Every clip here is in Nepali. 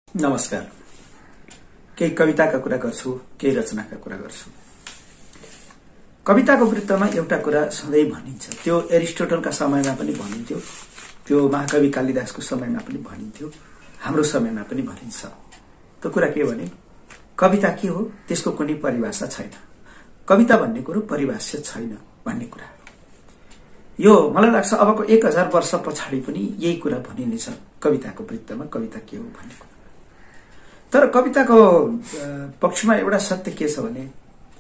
नमस्कार। केही कविताका कुरा गर्छु, केही रचनाका कुरा गर्छु। कविताको वृत्तमा एउटा कुरा सधैँ भनिन्छ, त्यो एरिस्टोटलका समयमा पनि भनिन्थ्यो, त्यो महाकवि कालिदासको समयमा पनि भनिन्थ्यो, हाम्रो समयमा पनि भनिन्छ। त्यो कुरा के भने कविता के हो त्यसको कुनै परिभाषा छैन। कविता भन्ने कुरो परिभाषित छैन भन्ने कुरा। यो मलाई लाग्छ अबको 1000 वर्ष पछाडि पनि यही कुरा भनिनेछ कविताको वृत्तमा कविता के हो भन्ने कुरा। तर कविताको पक्षमा एउटा सत्य के छ भने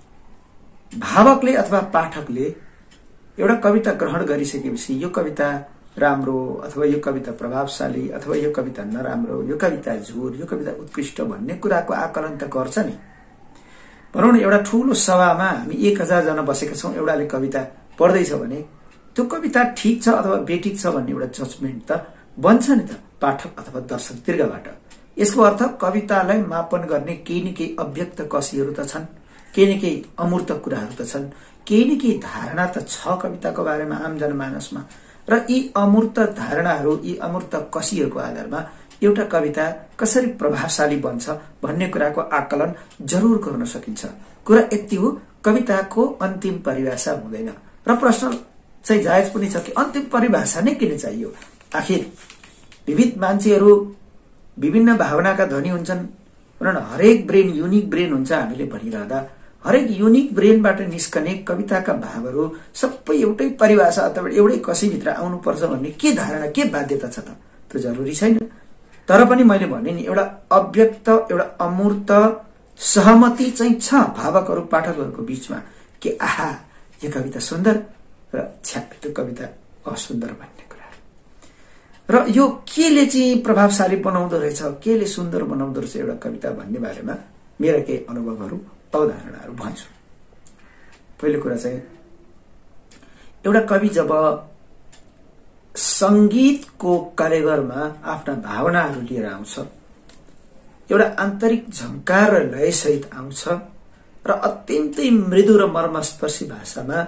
भावकले अथवा पाठकले एउटा कविता ग्रहण गरिसकेपछि यो कविता राम्रो अथवा यो कविता प्रभावशाली अथवा यो कविता नराम्रो, यो कविता झुर, यो कविता उत्कृष्ट भन्ने कुराको आकलन त गर्छ नि। भनौँ न एउटा ठूलो सभामा हामी 1000 जना बसेका छौं, एउटाले कविता पढ्दैछ भने त्यो कविता ठिक छ अथवा बेठिक छ भन्ने एउटा जजमेन्ट त बन्छ नि त पाठक अथवा दर्शक दीर्घबाट। यसको अर्थ कवितालाई मापन गर्ने केही न केही अव्यक्त कसीहरू त छन्, केही न केही अमूर्त कुराहरू त छन्, केही न केही धारणा त छ कविताको बारेमा आम जनमानसमा। र यी अमूर्त धारणाहरू, यी अमूर्त कसीहरूको आधारमा एउटा कविता कसरी प्रभावशाली बन्छ भन्ने कुराको आकलन जरुर गर्न सकिन्छ। कुरा यति हो, कविताको अन्तिम परिभाषा हुँदैन। र प्रश्न चाहिँ जायज पनि छ कि अन्तिम परिभाषा नै किन चाहियो? आखिर विविध मान्छेहरू विभिन्न भावनाका धनी हुन्छन्। हरेक ब्रेन युनिक ब्रेन हुन्छ हामीले भनिरहँदा, हरेक युनिक ब्रेनबाट निस्कने कविताका भावहरू सबै एउटै परिभाषा अथवा एउटै कसीभित्र आउनुपर्छ भन्ने के धारणा, के बाध्यता छ त? त्यो जरुरी छैन। तर पनि मैले भने नि एउटा अव्यक्त, एउटा अमूर्त सहमति चाहिँ छ भावकहरू पाठकहरूको बीचमा कि आहा यो कविता सुन्दर र छ्याप त्यो कविता असुन्दर भन्ने कुरा। र यो केले चाहिँ प्रभावशाली बनाउँदो रहेछ, केले सुन्दर बनाउँदो रहेछ एउटा कविता भन्ने बारेमा मेरा केही अनुभवहरू, अवधारणाहरू भन्छु। पहिलो कुरा चाहिँ एउटा कवि जब संगीतको कालेगरमा आफ्ना भावनाहरू लिएर आउँछ, एउटा आन्तरिक झंकार र लयसहित आउँछ र अत्यन्तै मृदु र मर्मस्पर्शी भाषामा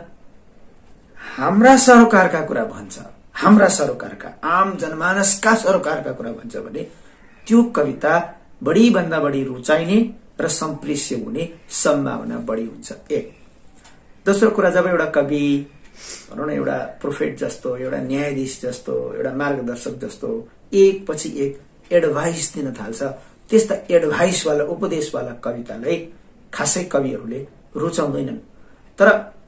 हाम्रा सरोकारका कुरा भन्छ, हाम्रा सरोकारका आम जनमानसका सरोकारका कुरा भन्छ भने त्यो कविता बढी भन्दा बढी रुचाइने र सम्प्रेष्य हुने सम्भावना बढी हुन्छ। एक। दोस्रो कुरा, जब एउटा कवि भनौँ न एउटा प्रोफेट जस्तो, एउटा न्यायाधीश जस्तो, एउटा मार्गदर्शक जस्तो एक पछि एक एडभाइस दिन थाल्छ, त्यस्ता एडभाइसवाला, उपदेशवाला कवितालाई खासै कविहरूले रुचाउँदैनन्। तर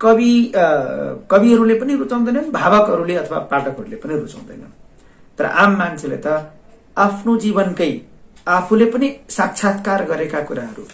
कविहरूले पनि रुचाउँदैनन्, भावकहरूले अथवा पाठकहरूले पनि रुचाउँदैनन्। तर आम मान्छेले त आफ्नो जीवनकै, आफूले पनि साक्षात्कार गरेका कुराहरू,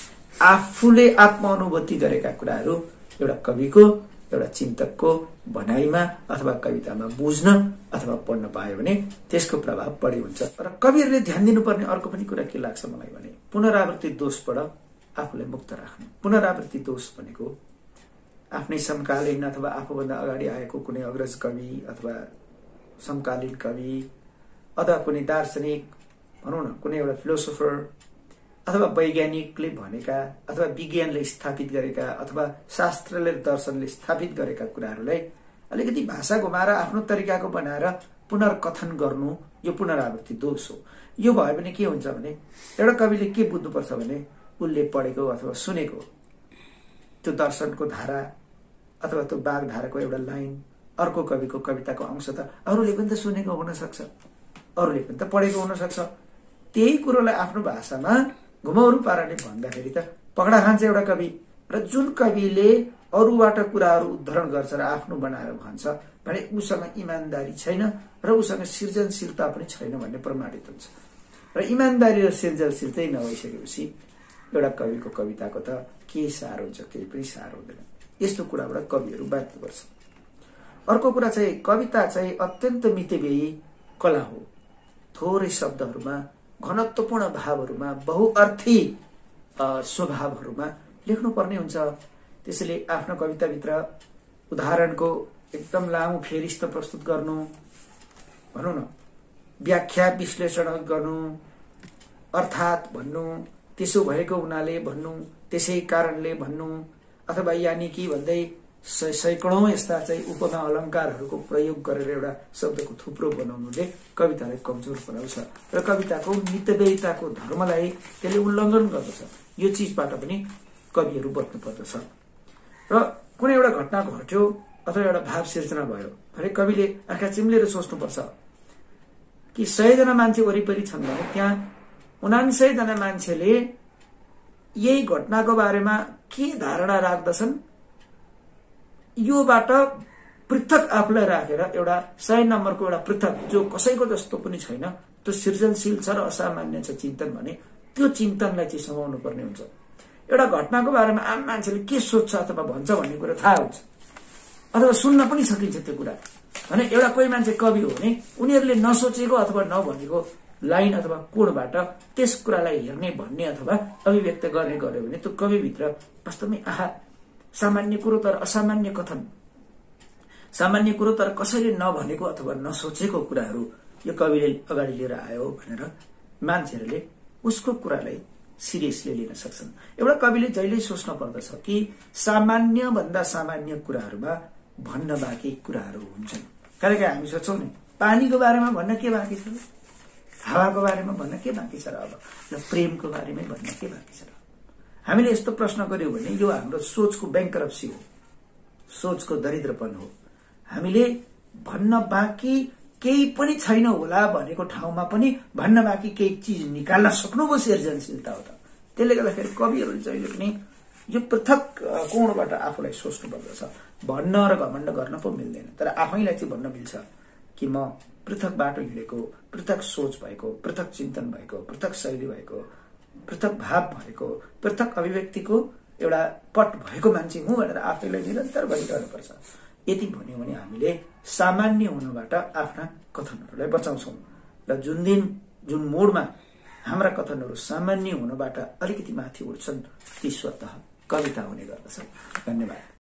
आफूले आत्मानुभूति गरेका कुराहरू एउटा कविको, एउटा चिन्तकको भनाइमा अथवा कवितामा बुझ्न अथवा पढ्न पायो भने त्यसको प्रभाव बढी हुन्छ। र कविहरूले ध्यान दिनुपर्ने अर्को पनि कुरा के लाग्छ मलाई भने पुनरावृत्ति दोषबाट आफूलाई मुक्त राख्नु। पुनरावृत्ति दोष भनेको आफ्नै समकालीन अथवा आफूभन्दा अगाडि आएको कुनै अग्रज कवि अथवा समकालीन कवि अथवा कुनै दार्शनिक, भनौँ न कुनै एउटा फिलोसोफर अथवा वैज्ञानिकले भनेका अथवा विज्ञानले स्थापित गरेका अथवा शास्त्रले, दर्शनले स्थापित गरेका कुराहरूलाई अलिकति भाषा घुमाएर आफ्नो तरिकाको बनाएर पुनर्कथन गर्नु, यो पुनरावृत्ति दोष हो। यो भयो भने के हुन्छ भने एउटा कविले के बुझ्नुपर्छ भने उसले पढेको अथवा सुनेको त्यो दर्शनको धारा अथवा त्यो वाग्धाराको एउटा लाइन अर्को कविको कविताको अंश त अरूले पनि त सुनेको हुन सक्छ, अरूले पनि त पढेको हुन सक्छ। त्यही कुरोलाई आफ्नो भाषामा घुमाउरो पाराले भन्दाखेरि त पकडा खान्छ एउटा कवि। र जुन कविले अरूबाट कुराहरू उद्धरण गर्छ र आफ्नो बनाएर भन्छ भने उसँग इमानदारी छैन र उसँग सृजनशीलता पनि छैन भन्ने प्रमाणित हुन्छ। र इमानदारी र सृजनशीलता नभइसकेपछि एउटा कविको कविताको त के सार हुन्छ? केही पनि सार हुँदैन। यस्तो कुराबाट कविहरू बाँच्नुपर्छ। अर्को कुरा चाहिँ कविता चाहिँ अत्यन्त मितव्ययी कला हो। थोरै शब्दहरूमा, घनत्वपूर्ण भावहरूमा, बहुअर्थी स्वभावहरूमा लेख्नुपर्ने हुन्छ। त्यसैले आफ्नो कविताभित्र उदाहरणको एकदम लामो फेरिस्त प्रस्तुत गर्नु, भनौँ न व्याख्या विश्लेषण गर्नु, अर्थात् भन्नु, त्यसो भएको हुनाले भन्नु, त्यसै कारणले भन्नु, अथवा यानि कि भन्दै सैकडौं यस्ता चाहिँ उपमा अलङ्कारहरूको प्रयोग गरेर एउटा शब्दको थुप्रो बनाउनुले कवितालाई कमजोर बनाउँछ र कविताको मितव्ययिताको धर्मलाई त्यसले उल्लङ्घन गर्दछ। यो चिजबाट पनि कविहरू बच्नु पर्दछ। र कुनै एउटा घटना घट्यो अथवा एउटा भाव सिर्जना भयो भने कविले आँखा चिम्लेर सोच्नुपर्छ कि 100 जना मान्छे वरिपरि छन् भने त्यहाँ 99 जना मान्छेले यही घटनाको बारेमा के धारणा राख्दछन्, योबाट पृथक आफूलाई राखेर एउटा 100 नम्बरको एउटा पृथक जो कसैको जस्तो पनि छैन, त्यो सृजनशील छ र असामान्य छ चिन्तन भने त्यो चिन्तनलाई चाहिँ समाउनु पर्ने हुन्छ। एउटा घटनाको बारेमा आम मान्छेले के सोच्छ अथवा भन्छ भन्ने कुरा थाहा हुन्छ अथवा सुन्न पनि सकिन्छ त्यो कुरा भने एउटा कोही मान्छे कवि हो भने उनीहरूले नसोचेको अथवा नभनेको लाइन अथवा कोणबाट त्यस कुरालाई हेर्ने भन्ने अथवा अभिव्यक्त गर्ने गर्यो भने त्यो कविभित्र वास्तवमै आहा सामान्य कुरो तर असामान्य कथन, सामान्य कुरो तर कसैले नभनेको अथवा नसोचेको कुराहरू यो कविले अगाडि लिएर आयो भनेर मान्छेहरूले उसको कुरालाई सिरियसली लिन सक्छन्। एउटा कविले जहिले सोच्न पर्दछ कि सामान्य भन्दा सामान्य कुराहरूमा भन्न बाँकी कुराहरू हुन्छन्। कारण हामी सोच्छौँ नि पानीको बारेमा भन्न के बाँकी छ, हावाको बारेमा भन्न के बाँकी छ र अब ल प्रेमको बारेमै भन्न के बाँकी छ र। हामीले यस्तो प्रश्न गर्यौं भने यो हाम्रो सोचको बैंकरप्सी हो, सोचको दरिद्रपन हो। हामीले भन्न बाँकी केही पनि छैन होला भनेको ठाउँमा पनि भन्न बाँकी केही चिज निकाल्न सक्नुभयो सृजनशीलता हो त। त्यसले गर्दाखेरि कविहरूले जहिले पनि यो पृथक कोणबाट आफूलाई सोच्नु पर्दछ। भन्न र घमण्ड गर्न पो मिल्दैन, तर आफैलाई चाहिँ भन्न मिल्छ कि म पृथक बाटो हिँडेको, पृथक सोच भएको, पृथक चिन्तन भएको, पृथक शैली भएको, पृथक भाव भएको, पृथक अभिव्यक्तिको एउटा पट भएको मान्छे हुँ भनेर आफैलाई निरन्तर भनिरहनुपर्छ। यति भन्यो भने हामीले सामान्य हुनबाट आफ्ना कथनहरूलाई बचाउँछौं र जुन दिन जुन मोडमा हाम्रा कथनहरू सामान्य हुनबाट अलिकति माथि उठ्छन् ती स्वतः कविता हुने गर्दछ। धन्यवाद।